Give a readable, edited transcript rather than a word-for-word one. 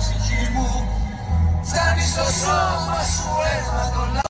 ψυχή μου. Φτάνει στο σώμα σου αίμα το